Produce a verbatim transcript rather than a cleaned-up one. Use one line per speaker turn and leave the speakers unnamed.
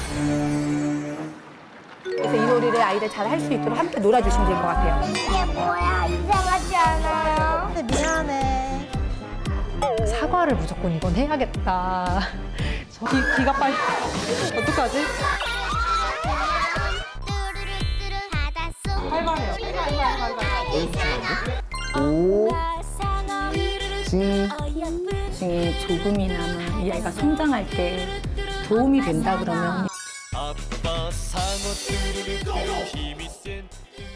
그래서 이 놀이를 아이들 잘 할 수 있도록 함께 놀아주시면 될 것 같아요.
이게 뭐야? 이상하지 않아요? 근데 미안해.
사과를 무조건 이건 해야겠다. 저 기, 기가 빨리. 어떡하지? 할만해요.
오, 지,
중에 조금이나마 이 아이가 성장할 때 도움이 된다 그러면
아빠 상어 뚜루루 힘이 센